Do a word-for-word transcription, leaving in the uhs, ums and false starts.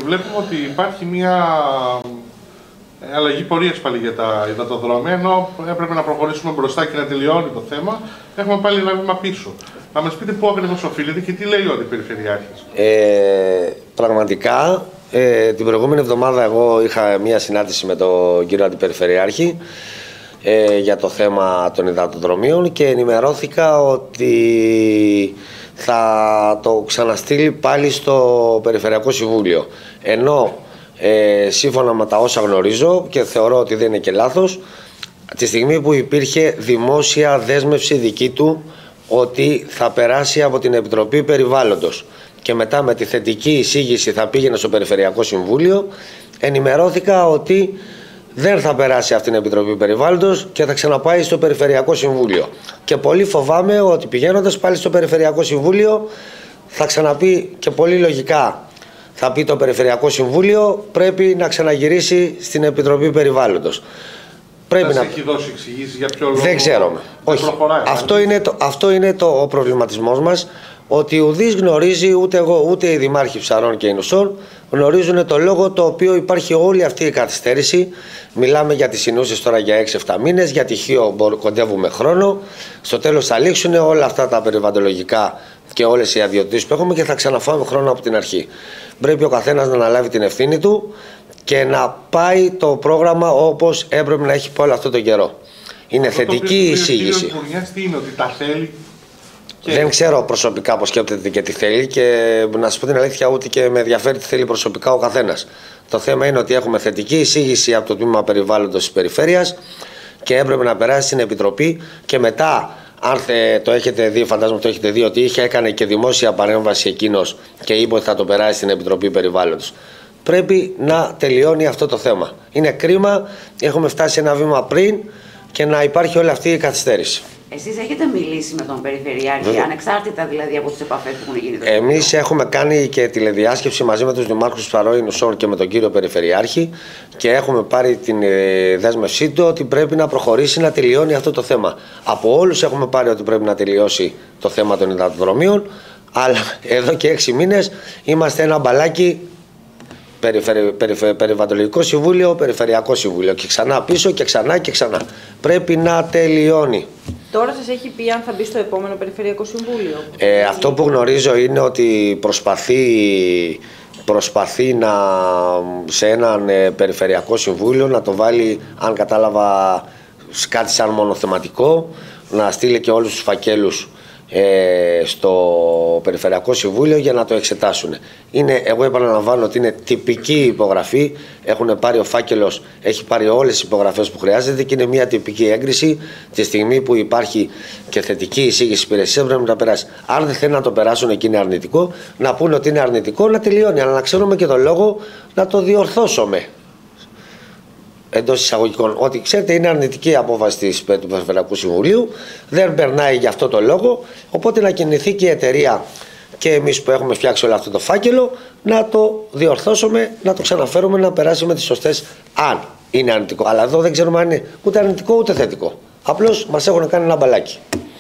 βλέπουμε ότι υπάρχει μια αλλαγή πορείας πάλι για τα υδατοδρόμια, ενώ έπρεπε να προχωρήσουμε μπροστά και να τελειώνει το θέμα, έχουμε πάλι ένα βήμα πίσω. Να μας πείτε πού ακριβώς οφείλεται και τι λέει ο Αντιπεριφερειάρχης. Ε, πραγματικά, ε, την προηγούμενη εβδομάδα εγώ είχα μια συνάντηση με τον κύριο Αντιπεριφερειάρχη ε, για το θέμα των υδατοδρομίων και ενημερώθηκα ότι θα το ξαναστείλει πάλι στο Περιφερειακό Συμβούλιο. Ενώ ε, σύμφωνα με τα όσα γνωρίζω και θεωρώ ότι δεν είναι και λάθος, τη στιγμή που υπήρχε δημόσια δέσμευση δική του ότι θα περάσει από την Επιτροπή Περιβάλλοντος και μετά με τη θετική εισήγηση θα πήγαινε στο Περιφερειακό Συμβούλιο, ενημερώθηκα ότι δεν θα περάσει αυτή την Επιτροπή Περιβάλλοντος και θα ξαναπάει στο Περιφερειακό Συμβούλιο. Και πολύ φοβάμαι ότι πηγαίνοντας πάλι στο Περιφερειακό Συμβούλιο θα ξαναπεί και πολύ λογικά θα πει το Περιφερειακό Συμβούλιο πρέπει να ξαναγυρίσει στην Επιτροπή Περιβάλλοντος. Πρέπει θα να... έχει δώσει εξηγήσεις για ποιο λόγο. Δεν ξέρουμε. Όχι. Προχωράει, αυτό, είναι το, αυτό είναι το, ο προβληματισμός μας, ότι ουδής γνωρίζει, ούτε εγώ ούτε οι δημάρχοι Ψαρών και Ινουσών γνωρίζουν το λόγο το οποίο υπάρχει όλη αυτή η καθυστέρηση. Μιλάμε για τις συνούσες τώρα για έξι εφτά μήνες, για τυχείο κοντεύουμε χρόνο. Στο τέλος θα λήξουν όλα αυτά τα περιβαλλοντολογικά και όλες οι αδειοδοτήσεις που έχουμε και θα ξαναφάμε χρόνο από την αρχή. Πρέπει ο καθένας να αναλάβει την ευθύνη του και να πάει το πρόγραμμα όπως έπρεπε να έχει πάει όλο αυτό τον καιρό. Είναι αυτό θετική η εισήγηση. Τι είναι, ότι τα θέλει και... Δεν ξέρω προσωπικά πώς σκέπτεται και τι θέλει και να σας πω την αλήθεια ούτε και με ενδιαφέρει τι θέλει προσωπικά ο καθένας. Το θέμα είναι ότι έχουμε θετική εισήγηση από το Τμήμα Περιβάλλοντος της Περιφέρειας και έπρεπε να περάσει στην Επιτροπή και μετά, αν το έχετε δει, φαντάζομαι το έχετε δει, ότι είχε έκανε και δημόσια παρέμβαση εκείνος και είπε ότι θα το περάσει στην Επιτροπή Περιβάλλοντος. Πρέπει να τελειώνει αυτό το θέμα. Είναι κρίμα, έχουμε φτάσει ένα βήμα πριν και να υπάρχει όλη αυτή η καθυστέρηση. Εσείς έχετε μιλήσει με τον Περιφερειάρχη, Βέβαια. ανεξάρτητα δηλαδή από τις επαφές που έχουν γίνει? Εμείς έχουμε κάνει και τηλεδιάσκεψη μαζί με τους δημάρχους Ψαρών Ινουσών και με τον κύριο Περιφερειάρχη και έχουμε πάρει την δέσμευσή του ότι πρέπει να προχωρήσει να τελειώνει αυτό το θέμα. Από όλους έχουμε πάρει ότι πρέπει να τελειώσει το θέμα των υδατοδρομίων, αλλά εδώ και έξι μήνες είμαστε ένα μπαλάκι. Περιφερει, περιφερει, Περιβαλλοντικό Συμβούλιο, Περιφερειακό Συμβούλιο και ξανά πίσω και ξανά και ξανά. Πρέπει να τελειώνει. Τώρα σας έχει πει αν θα μπει στο επόμενο Περιφερειακό Συμβούλιο? Ε, αυτό που γνωρίζω είναι ότι προσπαθεί, προσπαθεί να, σε έναν ε, Περιφερειακό Συμβούλιο να το βάλει, αν κατάλαβα, κάτι σαν μονοθεματικό, να στείλει και όλους τους φακέλους Ε, στο Περιφερειακό Συμβούλιο για να το εξετάσουν. Είναι, εγώ επαναλαμβάνω ότι είναι τυπική υπογραφή. Έχουν πάρει ο φάκελος, έχει πάρει όλες τις υπογραφές που χρειάζεται και είναι μια τυπική έγκριση. Τη στιγμή που υπάρχει και θετική εισήγηση υπηρεσίας πρέπει να τα περάσει. Αν δεν θέλουν να το περάσουν και είναι αρνητικό, να πούνε ότι είναι αρνητικό, να τελειώνει. Αλλά να ξέρουμε και τον λόγο να το διορθώσουμε. Εντός εισαγωγικών, ότι ξέρετε είναι αρνητική η απόφαση του Περιφερειακού Συμβουλίου, δεν περνάει για αυτό το λόγο, οπότε να κινηθεί και η εταιρεία και εμείς που έχουμε φτιάξει όλο αυτό το φάκελο να το διορθώσουμε, να το ξαναφέρουμε να περάσει με τις σωστές, αν είναι αρνητικό. Αλλά εδώ δεν ξέρουμε αν είναι ούτε αρνητικό ούτε θετικό. Απλώς μας έχουν κάνει ένα μπαλάκι.